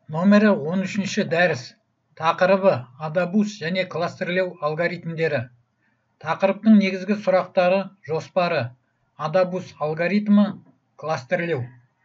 Номері 13-ші дәріс. Тақырыбы Адабус және кластерлеу алгоритмдері. Тақырыптың негізгі сұрақтары: жоспары, Адабус алгоритмі, кластерлеу.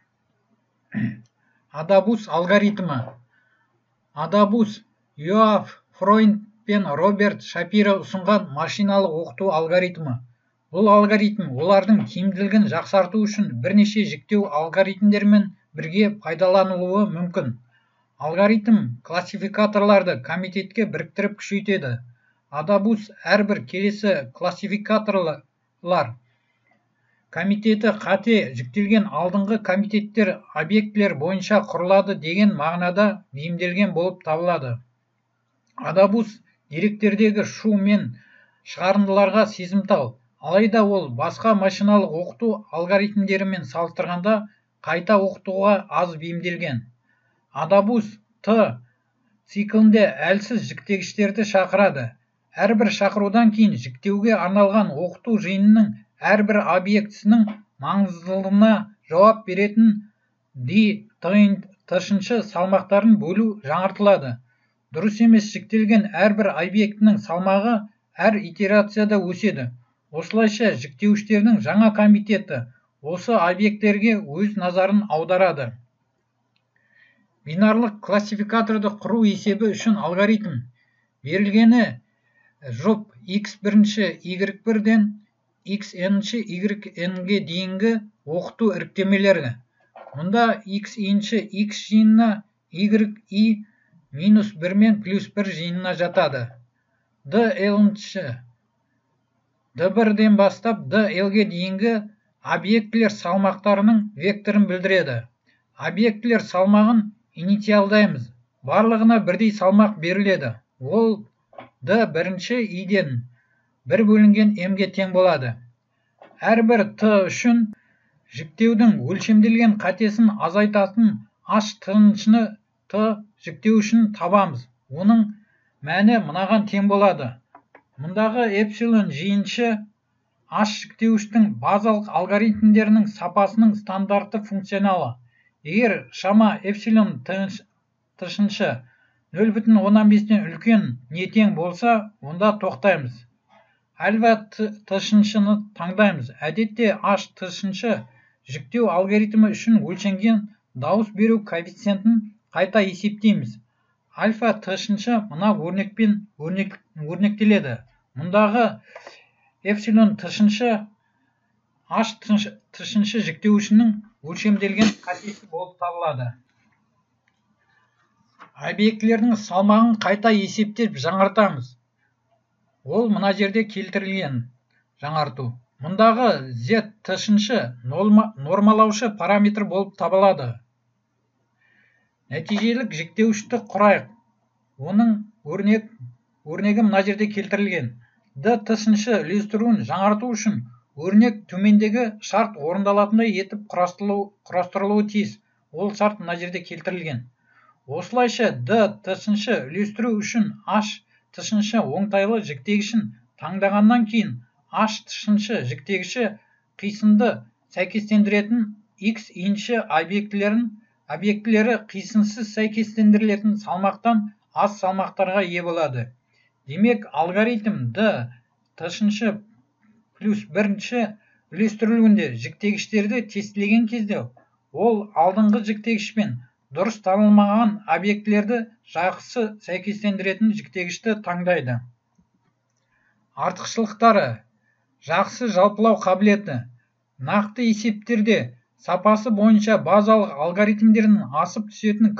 Адабус алгоритмі. Адабус Йоаф Фройнд пен Роберт Шапиро ұсынған машиналық оқыту алгоритмі. Бұл алгоритм олардың тиімділігін жақсарту үшін бірнеше жіктеу алгоритмдермен бірге пайдаланылуы мүмкін. Алгоритм классификаторларды комитетке біріктіріп күшейтеді. Адабус әрбір келесі классификаторлар комитеті қате жүктелген алдыңғы комитеттер объектілер бойынша құрылады деген мағынада бейімделген болып табылады. Адабус деректердегі шу мен шығарындыларға сезімтал, алайда ол басқа машиналық оқыту алгоритмдерімен салыстырғанда қайта оқытуға аз бейімделген. Адабус Т циклінде әлсіз жіктегіштерді шақырады. Әрбір шақырудан кейін жіктеуге арналған оқыту жиынының әрбір объектісінің маңыздылығына жауап беретін тышыншы салмақтарын бөлу жаңартылады. Дұрыс емес жіктелген әрбір объектінің салмағы әр итерацияда өседі. Осылайша жіктеуіштердің жаңа комитеті осы объекттерге өз назарын аударады. Бинарлық классификаторды құру есебі үшін алгоритм. Берілгені жоп x1 y1-ден xn-ші yn-ге дейінгі оқыту іріктемелері. Мұнда x-інші x жиынына, y-i -1 мен +1 жиынына жатады. d-l-інші d1-ден бастап d-l-ге дейінгі объектілер салмақтарының векторын білдіреді. Объектілер салмағын инициалдаймыз. Барлығына бірдей салмақ беріледі. Ол d1-ші i-ден 1 бөлінген m-ге тең болады. Әрбір t үшін жіктеудің өлшемделген қатесін азайтатын h тышыншы t жіктеуішін табамыз. Оның мәні мынаған тең болады. Мұндағы эпсилон жиыншы h жіктеуіштің базалық алгоритмдерінің сапасының стандартты функционалы. Егер шама эпсилон тышыншы 0,15-тен үлкен не тең болса, онда тоқтаймыз. Альфа тышыншыны таңдаймыз. Әдетте h тышыншы жіктеу алгоритмі үшін өлшенген дауыс беру коэффициентін қайта есептейміз. Альфа тышыншы мына өрнекпен өрнектеледі. Мұндағы эпсилон тышыншы h тышыншы жіктеуішінің өлшемделген қатесі болып табылады. Объектілердің салмағын қайта есептеп жаңартамыз. Ол мына жерде келтірілген жаңарту. Мұндағы z тышыншы нормалаушы параметр болып табылады. Нәтижелік жіктеуішті құрайық. Оның өрнегі мына жерде келтірілген. d тышыншы үлестіруін жаңарту үшін өрнек төмендегі шарт орындалатындай етіп құрастырылуы тиіс. Ол шарт мына жерде келтірілген. Осылайша d тышыншы үлестіру үшін h тышыншы оңтайлы жіктегішін таңдағаннан кейін h тышыншы жіктегіші қисынды сәйкестендіретін x інші объектілері қисынсыз сәйкестендірілетін салмақтан аз салмақтарға ие болады. Демек, алгоритм d тышыншы плюс 1-ші үлестірілуінде жіктегіштерді тестілеген кезде ол алдыңғы жіктегішпен дұрыс танылмаған объектілерді жақсы сәйкестендіретін жіктегішті таңдайды. Артықшылықтары: жақсы жалпылау қабілеті. Нақты есептерде сапасы бойынша базалық алгоритмдерінің асып түсетін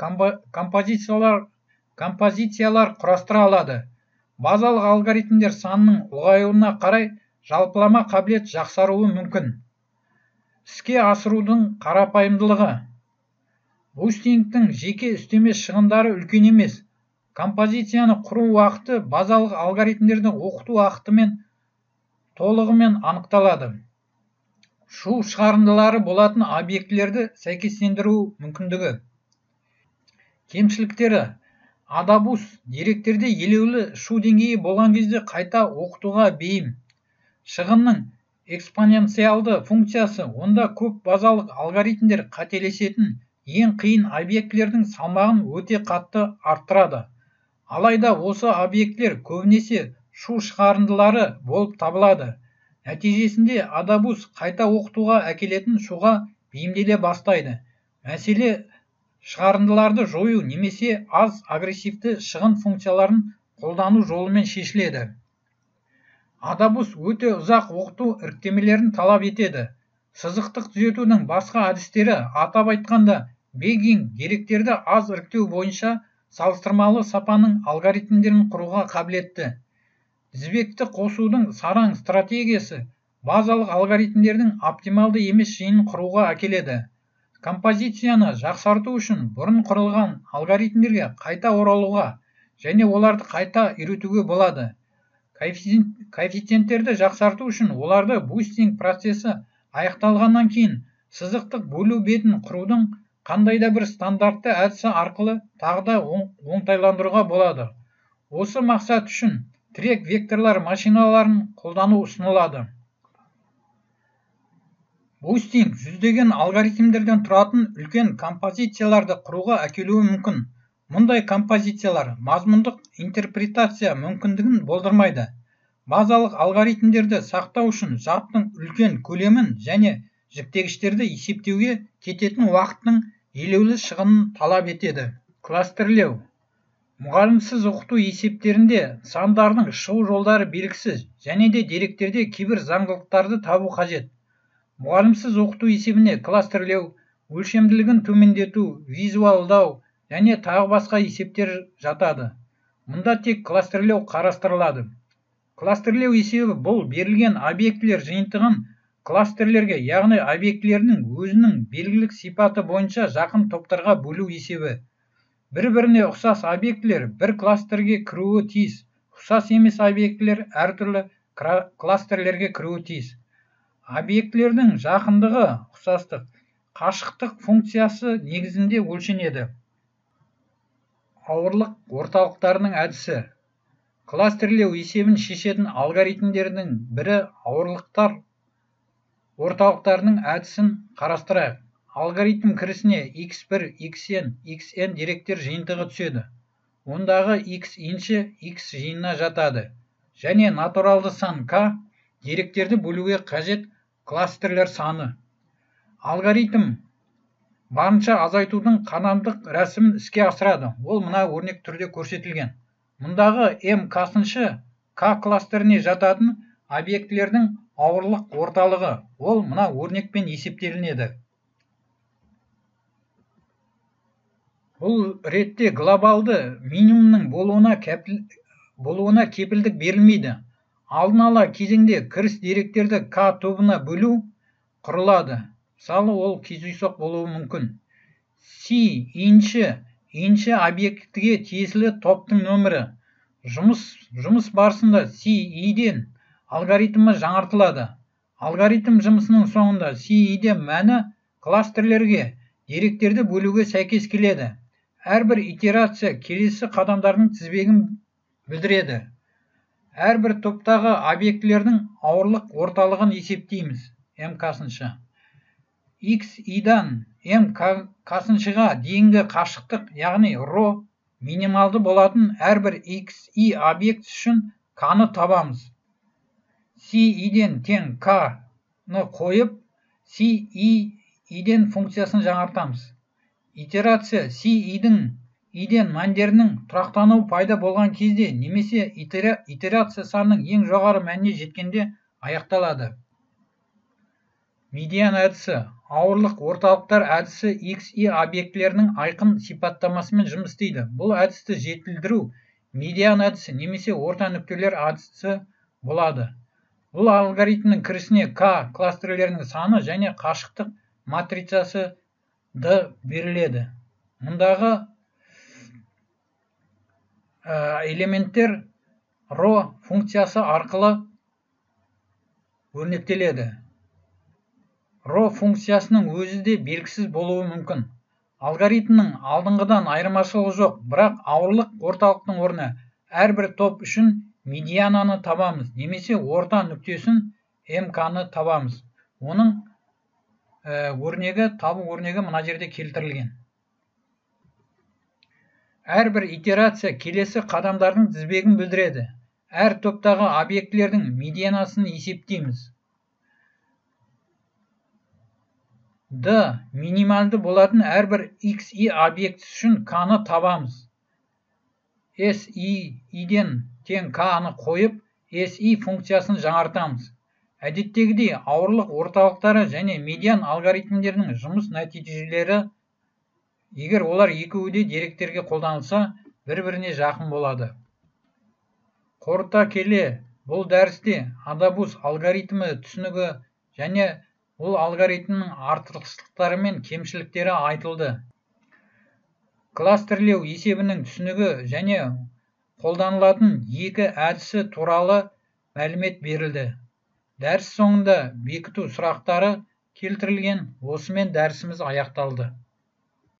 композициялар құрастыра алады. Базалық алгоритмдер санының ұлғаюына қарай жалпылама қабілет жақсаруы мүмкін. Іске асырудың қарапайымдылығы. Бустингтің жеке үстеме шығындары үлкен емес. Композицияны құру уақыты базалық алгоритмдерді оқыту уақытымен толығымен анықталады. Шу шығарындылары болатын объектілерді сәйкестендіру мүмкіндігі. Кемшіліктері: Адабус деректерде елеулі шу деңгейі болған кезде қайта оқытуға бейім. Шығынның экспоненциалды функциясы, онда көп базалық алгоритмдер қателесетін ең қиын объектілердің салмағын өте қатты арттырады. Алайда осы объектілер көбінесе шу шығарындылары болып табылады. Нәтижесінде адабус қайта оқытуға әкелетін шуға бейімделе бастайды. Мәселе шығарындыларды жою немесе аз агрессивті шығын функцияларын қолдану жолымен шешіледі. Адабус өте ұзақ оқыту іріктемелерін талап етеді. Сызықтық түзетудің басқа әдістері, атап айтқанда, бегинг деректерді аз іріктеу бойынша салыстырмалы сапаның алгоритмдерін құруға қабілетті. Тізбекті қосудың сараң стратегиясы базалық алгоритмдердің оптималды емес жиынын құруға әкеледі. Композицияны жақсарту үшін бұрын құрылған алгоритмдерге қайта оралуға және оларды қайта үйретуге болады. Коэффициенттерді жақсарту үшін оларды бустинг процесі аяқталғаннан кейін сызықтық бөлу бетін құрудың қандай да бір стандартты әдісі арқылы тағы да оңтайландыруға болады. Осы мақсат үшін тірек векторлар машиналарын қолдану ұсынылады. Бустинг жүздеген алгоритмдерден тұратын үлкен композицияларды құруға әкелуі мүмкін. Мұндай композициялар мазмұндық интерпретация мүмкіндігін болдырмайды. Базалық алгоритмдерді сақтау үшін жадтың үлкен көлемін және жіктегіштерді есептеуге кететін уақыттың елеулі шығынын талап етеді. Кластерлеу. Мұғалімсіз оқыту есептерінде сандардың шығу жолдары белгісіз және де деректерде кейбір заңдылықтарды табу қажет. Мұғалімсіз оқыту есебіне кластерлеу, өлшемділігін төмендету, визуалдау және тағы басқа есептер жатады. Мұнда тек кластерлеу қарастырылады. Кластерлеу есебі бұл берілген объектілер жиынтығын кластерлерге, яғни объектілерінің өзінің белгілік сипаты бойынша жақын топтарға бөлу есебі. Бір-біріне ұқсас объектілер бір кластерге кіруі тиіс. Ұқсас емес объектілер әртүрлі кластерлерге кіруі тиіс. Объектілердің жақындығы, ұқсастық, қашықтық функциясы негізінде өлшенеді. Ауырлық орталықтарының әдісі. Кластерлеу есебін шешетін алгоритмдердің бірі ауырлықтар орталықтарының әдісін қарастырайық. Алгоритм кірісіне x1, xn, xn деректер жиынтығы түседі. Ондағы x инші x жиынына жатады. Және натуралды сан k деректерді бөлуге қажет кластерлер саны. Алгоритм барынша азайтудың қанамдық рәсімін іске асырады. Ол мына өрнек түрде көрсетілген. Мұндағы m касыншы k кластеріне жататын объектілердің ауырлық орталығы. Ол мына өрнекпен есептелінеді. Бұл ретте глобалды минимумның болуына кепілдік берілмейді. Алдын ала кезеңде кіріс деректерді k тобына бөлу құрылады. Мысалы, ол кездейсоқ болуы мүмкін. C инші объектіге тиесілі топтың нөмірі. Жұмыс барысында CI-ден алгоритмі жаңартылады. Алгоритм жұмысының соңында CI-де мәні кластерлерге деректерді бөлуге сәйкес келеді. Әрбір итерация келесі қадамдардың тізбегін білдіреді. Әрбір топтағы объектілердің ауырлық орталығын есептейміз. m касыншы. xi-дан m касыншыға дейінгі қашықтық, яғни ρ минималды болатын әрбір xi объект үшін k-ны табамыз. ci-ден тең k-ны қойып, ci-ден функциясын жаңартамыз. Итерация ci-ден мәндерінің тұрақтануы пайда болған кезде немесе итерация санының ең жоғары мәніне жеткенде аяқталады. Медиан әдісі. Ауырлық орталықтар әдісі xi объектілерінің айқын сипаттамасымен жұмыс істейді. Бұл әдісті жетілдіру медиан әдісі немесе орта нүктелер әдісі болады. Бұл алгоритмнің кірісіне k кластерлерінің саны және қашықтық матрицасы d беріледі. Мұндағы элементтер ρ функциясы арқылы өрнектеледі. ρ функциясының өзі де белгісіз болуы мүмкін. Алгоритмнің алдыңғыдан айырмашылығы жоқ, бірақ ауырлық орталықтың орны әрбір топ үшін медиананы табамыз, немесе орта нүктесін МК-ны табамыз. Оның табу өрнегі мына жерде келтірілген. Әрбір итерация келесі қадамдардың тізбегін білдіреді. Әр топтағы объектілердің медианасын есептейміз. D минималды болатын әрбір xi объектісі үшін k-ны табамыз. Si-ден тең k-ны қойып, si функциясын жаңартамыз. Әдеттегідей ауырлық орталықтары және медиан алгоритмдерінің жұмыс нәтижелері, егер олар екеуі де деректерге қолданылса, бір-біріне жақын болады. Қорыта келе, бұл дәрісте Адабус алгоритмі түсінігі және бұл алгоритмнің артықшылықтары мен кемшіліктері айтылды. Кластерлеу есебінің түсінігі және қолданылатын екі әдісі туралы мәлімет берілді. Дәріс соңында бекіту сұрақтары келтірілген. Осымен дәрісіміз аяқталды.